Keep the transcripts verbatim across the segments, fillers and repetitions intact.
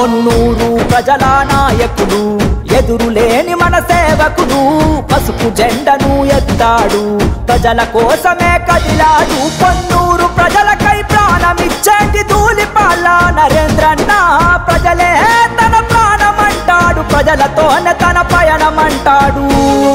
పొన్నూరు ప్రజల నాయకుడు ఎదురులేని మన సేవకుడు పసుపు జెండను ఎత్తాడు ప్రజల కోసమే కదిలాడు పొన్నూరు ప్రజలకై ప్రాణమిచ్చేటి ధూళిపాల నరేంద్రన్న ప్రజలే తన ప్రాణమంటాడు ప్రజలతోనే తన పయనమంటాడు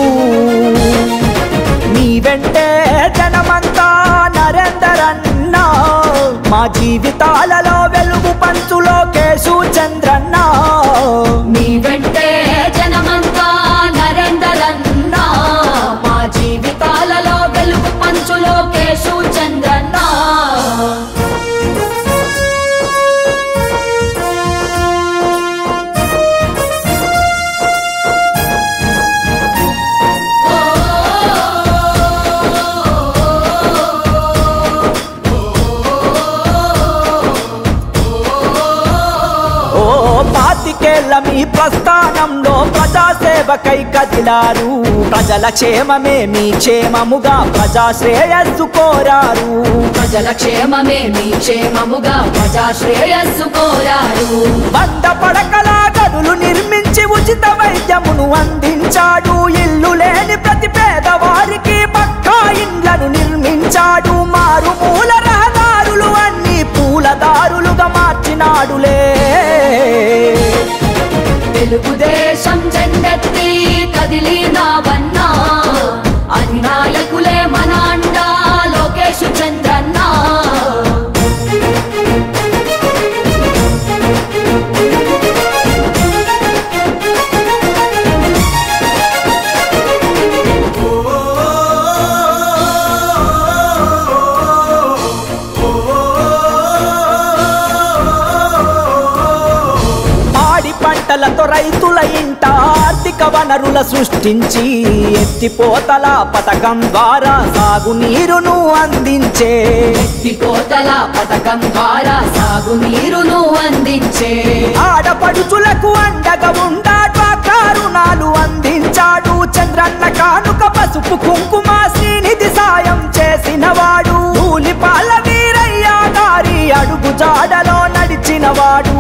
నీ వెంటే జనమంతా నరేంద్రన్న మా జీవితాలలో వెలుగు పంచు లోకేశు చంద్రన్న నీ వెంటే జనమంతా నరేంద్రన్న మా జీవితాలలో వెలుగు పంచు లోకేశు చంద్రన్న పాతికేళ్ల మీ ప్రస్థానంలో ప్రజాసేవకై కదిలారు ప్రజల క్షేమమే మీ క్షేమముగా ప్రజా శ్రేయస్సు కోరారు ప్రజల క్షేమమే మీ క్షేమముగా ప్రజా శ్రేయస్సు కోరారు వంద పడకల గదులు నిర్మించి ఉచిత వైద్యమును అందించాడు ఇల్లు లేని ప్రతి పేదవారికి పక్కా ఇండ్లను నిర్మించాడు మారుమూల రహదారులు అన్ని పూలదారులుగా మార్చినాడులే తెలుగుదేశం జెండెత్తి కదిలినావన్నా అధినాయకులే మన అండా లోకేశు చంద్రన్న పంటలతో రైతుల ఇంట ఆర్థిక వనరుల సృష్టించి ఎత్తిపోతల పథకం ద్వారా సాగునీరును అందించే ఎత్తిపోతల పథకం ద్వారా సాగునీరును అందించే ఆడపడుచులకు అండగా ఉండాడు రుణాలు అందించాడు చంద్రన్న కానుక పసుపు కుంకుమ శ్రీనిధి సాయం చేసినవాడు ధూళిపాల వీరయ్య గారి అడుగు జాడలో నడిచినవాడు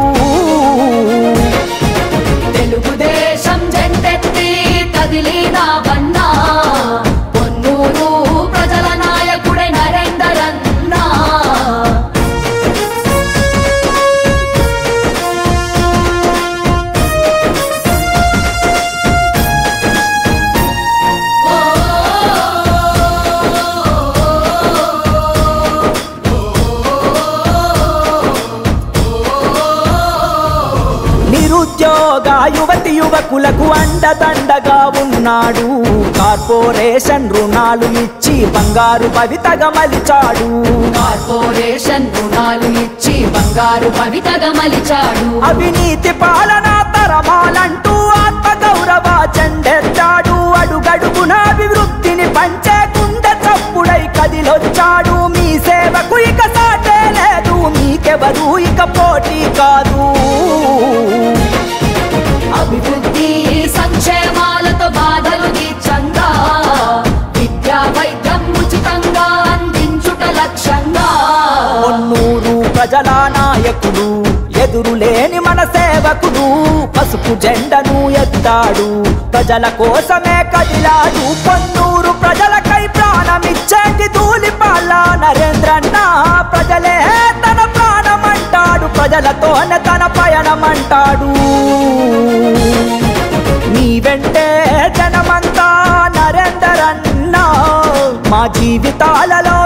తెలుగుదేశం జెండెత్తి కదిలినావన్నా పొన్నూరు ప్రజల నాయకుడే నరేంద్రన్న నిరుద్యోగ యువతి యువకులకు అండదండగా ఉన్నాడు కార్పొరేషన్ రుణాలు ఇచ్చి బంగారు భవితగా మలిచాడు కార్పొరేషన్ రుణాలు ఇచ్చి బంగారు భవితగా మలిచాడు అవినీతి పాలన తరమాలంటూ ఆత్మ గౌరవ జెండెత్తాడు అడుగడుగున అభివృద్ధిని పంచే గుండె చప్పుడై కదిలొచ్చాడు మీ సేవకు ఇక సాటే లేదు మీకెవరు ఇక పోటీ కాదు అభివృద్ధి సంక్షేమాలతో బాధలు తీర్చంగా విద్యా వైద్యం ఉచితంగా అందించుట లక్ష్యంగా పొన్నూరు ప్రజల నాయకుడు ఎదురులేని మన సేవకుడు పసుపు జెండను ఎత్తాడు ప్రజల కోసమే కదిలాడు పొన్నూరు ప్రజలకై ప్రాణమిచ్చేటి ధూళిపాల నరేంద్రన్న ప్రజలే తన ప్రాణమంటాడు ప్రజలతోనే తన పయనమంటాడు నీ వెంటే జనమంతా నరేంద్రన్న మా జీవితాలలో